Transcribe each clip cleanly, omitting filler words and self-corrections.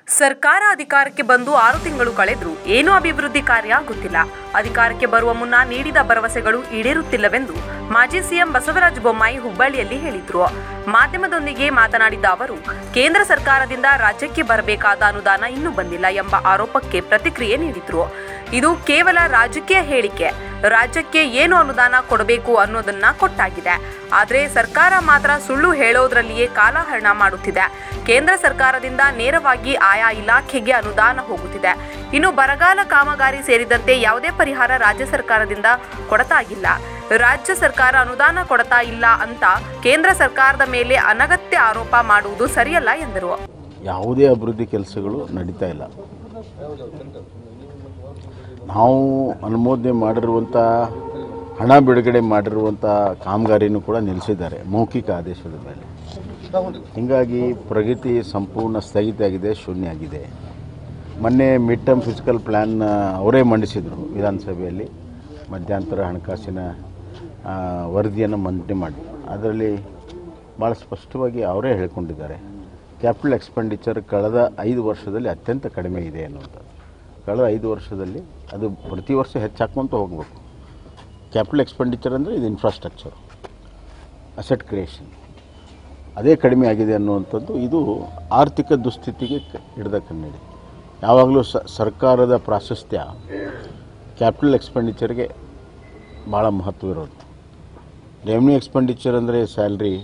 ಸರ್ಕಾರ ಅಧಿಕಾರಕ್ಕೆ ಬಂದು 6 ತಿಂಗಳು ಕಳೆದರೂ ಏನೂ ಅಭಿವೃದ್ಧಿ ಕಾರ್ಯ ಆಗುತ್ತಿಲ್ಲ. ಅಧಿಕಾರಕ್ಕೆ ಬರುವ ಮುನ್ನ ನೀಡಿದ ಭರವಸೆಗಳು ಈಡೇರುತ್ತಿಲ್ಲವೆಂದು ಮಾಜಿ ಸಿಎಂ ಬಸವರಾಜ ಬೊಮ್ಮಾಯಿ ಹುಬ್ಬಳ್ಳಿಯಲ್ಲಿ ಹೇಳಿದರು. ಮಾಧ್ಯಮದೊಂದಿಗೆ ಮಾತನಾಡಿದ ಅವರು, ಕೇಂದ್ರ ಸರ್ಕಾರದಿಂದ ರಾಜ್ಯಕ್ಕೆ ಬರಬೇಕಾದ ಅನುದಾನ ಇನ್ನೂ ಬಂದಿಲ್ಲ ಎಂಬ ಆರೋಪಕ್ಕೆ ಪ್ರತಿಕ್ರಿಯೆ ನೀಡಿದರು. ಇದು ಕೇವಲ ರಾಜಕೀಯ ಹೇಳಿಕೆ. ರಾಜ್ಯಕ್ಕೆ ಏನು ಅನುದಾನ ಕೊಡಬೇಕು ಅನ್ನೋದನ್ನ ಕೊಟ್ಟಾಗಿದೆ. ಆದರೆ ಸರ್ಕಾರ ಮಾತ್ರ ಸುಳ್ಳು ಹೇಳೋದ್ರಲ್ಲಿಯೇ ಕಾಲಹರಣ ಮಾಡುತ್ತಿದೆ. ಕೇಂದ್ರ ಸರ್ಕಾರದಿಂದ ನೇರವಾಗಿ ಆಯಾ ಇಲಾಖೆಗೆ ಅನುದಾನ ಹೋಗುತ್ತಿದೆ. ಇನ್ನು ಬರಗಾಲ ಕಾಮಗಾರಿ ಸೇರಿದಂತೆ ಯಾವುದೇ ಪರಿಹಾರ ರಾಜ್ಯ ಸರ್ಕಾರದಿಂದ ಕೊಡ್ತಾ ಇಲ್ಲ. ರಾಜ್ಯ ಸರ್ಕಾರ ಅನುದಾನ ಕೊಡ್ತಾ ಇಲ್ಲ ಅಂತ ಕೇಂದ್ರ ಸರ್ಕಾರದ ಮೇಲೆ ಅನಗತ್ಯ ಆರೋಪ ಮಾಡುವುದು ಸರಿಯಲ್ಲ ಎಂದರು. ಯಾವುದೇ ಅಭಿವೃದ್ಧಿ ಕೆಲಸಗಳು ನಡೀತಾ ಇಲ್ಲ. ನಾವು ಅನುಮೋದನೆ ಮಾಡಿರುವಂಥ ಹಣ ಬಿಡುಗಡೆ ಮಾಡಿರುವಂಥ ಕಾಮಗಾರಿನೂ ಕೂಡ ನಿಲ್ಲಿಸಿದ್ದಾರೆ ಮೌಖಿಕ ಆದೇಶದ ಮೇಲೆ. ಹೀಗಾಗಿ ಪ್ರಗತಿ ಸಂಪೂರ್ಣ ಸ್ಥಗಿತ ಆಗಿದೆ, ಶೂನ್ಯ ಆಗಿದೆ. ಮೊನ್ನೆ ಮಿಡ್ ಟರ್ಮ್ ಫಿಸಿಕಲ್ ಪ್ಲ್ಯಾನ್ ಅವರೇ ಮಂಡಿಸಿದರು ವಿಧಾನಸಭೆಯಲ್ಲಿ. ಮಧ್ಯಂತರ ಹಣಕಾಸಿನ ವರದಿಯನ್ನು ಮಂಡನೆ ಮಾಡಿ ಅದರಲ್ಲಿ ಭಾಳ ಸ್ಪಷ್ಟವಾಗಿ ಅವರೇ ಹೇಳ್ಕೊಂಡಿದ್ದಾರೆ, ಕ್ಯಾಪಿಟಲ್ ಎಕ್ಸ್ಪೆಂಡಿಚರ್ ಕಳೆದ 5 ವರ್ಷದಲ್ಲಿ ಅತ್ಯಂತ ಕಡಿಮೆ ಇದೆ ಅನ್ನುವಂಥದ್ದು. ಕಳೆದ 5 ವರ್ಷದಲ್ಲಿ ಅದು ಪ್ರತಿ ವರ್ಷ ಹೆಚ್ಚಾಕೊಂತ ಹೋಗಬೇಕು. ಕ್ಯಾಪಿಟಲ್ ಎಕ್ಸ್ಪೆಂಡಿಚರ್ ಅಂದರೆ ಇದು ಇನ್ಫ್ರಾಸ್ಟ್ರಕ್ಚರ್, ಅಸೆಟ್ ಕ್ರಿಯೇಷನ್, ಅದೇ ಕಡಿಮೆ ಆಗಿದೆ ಅನ್ನುವಂಥದ್ದು. ಇದು ಆರ್ಥಿಕ ದುಸ್ಥಿತಿಗೆ ಹಿಡಿದ ಕನ್ನಡಿ. ಯಾವಾಗಲೂ ಸರ್ಕಾರದ ಪ್ರಾಶಸ್ತ್ಯ ಕ್ಯಾಪಿಟಲ್ ಎಕ್ಸ್ಪೆಂಡಿಚರ್ಗೆ ಭಾಳ ಮಹತ್ವ ಇರೋದು. ರೆವೆನ್ಯೂ ಎಕ್ಸ್ಪೆಂಡಿಚರ್ ಅಂದರೆ ಸ್ಯಾಲ್ರಿ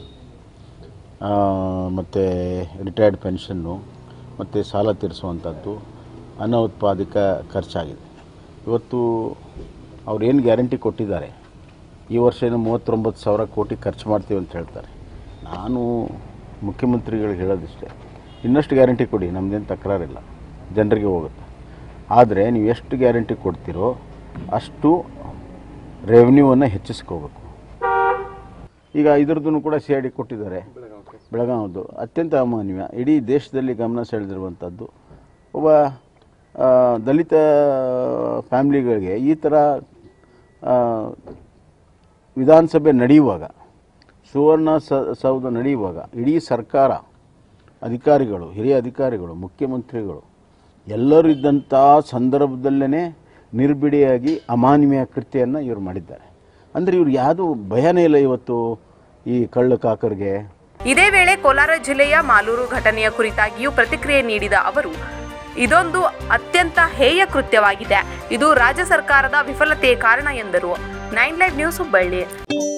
ಮತ್ತು ರಿಟೈರ್ಡ್ ಪೆನ್ಷನ್ನು ಮತ್ತು ಸಾಲ ತೀರಿಸುವಂಥದ್ದು ಅನೌತ್ಪಾದಿಕ ಖರ್ಚಾಗಿದೆ. ಇವತ್ತು ಅವ್ರೇನು ಗ್ಯಾರಂಟಿ ಕೊಟ್ಟಿದ್ದಾರೆ, ಈ ವರ್ಷ ಏನು 39,000 ಕೋಟಿ ಖರ್ಚು ಮಾಡ್ತೀವಿ ಅಂತ ಹೇಳ್ತಾರೆ. ನಾನು ಮುಖ್ಯಮಂತ್ರಿಗಳಿಗೆ ಹೇಳೋದಿಷ್ಟೇ, ಇನ್ನಷ್ಟು ಗ್ಯಾರಂಟಿ ಕೊಡಿ, ನಮ್ಮದೇನು ತಕರಾರಿಲ್ಲ, ಜನರಿಗೆ ಹೋಗುತ್ತೆ. ಆದರೆ ನೀವು ಎಷ್ಟು ಗ್ಯಾರಂಟಿ ಕೊಡ್ತೀರೋ ಅಷ್ಟು ರೆವೆನ್ಯೂವನ್ನು ಹೆಚ್ಚಿಸ್ಕೋಬೇಕು. ಈಗ ಇದ್ರದ್ದು ಕೂಡ CID ಕೊಟ್ಟಿದ್ದಾರೆ. ಬೆಳಗಾವದ್ದು ಅತ್ಯಂತ ಅಮಾನ್ಯ, ಇಡೀ ದೇಶದಲ್ಲಿ ಗಮನ ಸೆಳೆದಿರುವಂಥದ್ದು. ಒಬ್ಬ ದಲಿತ ಫ್ಯಾಮ್ಲಿಗಳಿಗೆ ಈ ಥರ ವಿಧಾನಸಭೆ ನಡೆಯುವಾಗ, ಸುವರ್ಣ ಸೌಧ ನಡೆಯುವಾಗ ಇಡೀ ಸರ್ಕಾರ, ಅಧಿಕಾರಿಗಳು, ಹಿರಿಯ ಅಧಿಕಾರಿಗಳು, ಮುಖ್ಯಮಂತ್ರಿಗಳು ಎಲ್ಲರೂ ಇದ್ದಂಥ ಸಂದರ್ಭದಲ್ಲೇ ನಿರ್ಬಿಡಿಯಾಗಿ ಅಮಾನವೀಯ ಕೃತ್ಯವನ್ನು ಇವರು ಮಾಡಿದ್ದಾರೆ. ಅಂದರೆ ಇವ್ರು ಯಾವುದು ಭಯನೇ ಇಲ್ಲ ಇವತ್ತು ಈ ಕಳ್ಳ ಕಾಕರಿಗೆ. ಇದೇ ವೇಳೆ ಕೋಲಾರ ಜಿಲ್ಲೆಯ ಮಾಲೂರು ಘಟನೆಯ ಕುರಿತಾಗಿಯೂ ಪ್ರತಿಕ್ರಿಯೆ ನೀಡಿದ ಅವರು, ಇದೊಂದು ಅತ್ಯಂತ ಹೇಯ ಕೃತ್ಯವಾಗಿದೆ. ಇದು ರಾಜ್ಯ ಸರ್ಕಾರದ ವಿಫಲತೆಯ ಕಾರಣ ಎಂದರು. 9 ಲೈವ್ ನ್ಯೂಸ್ ಹುಬ್ಬಳ್ಳಿ.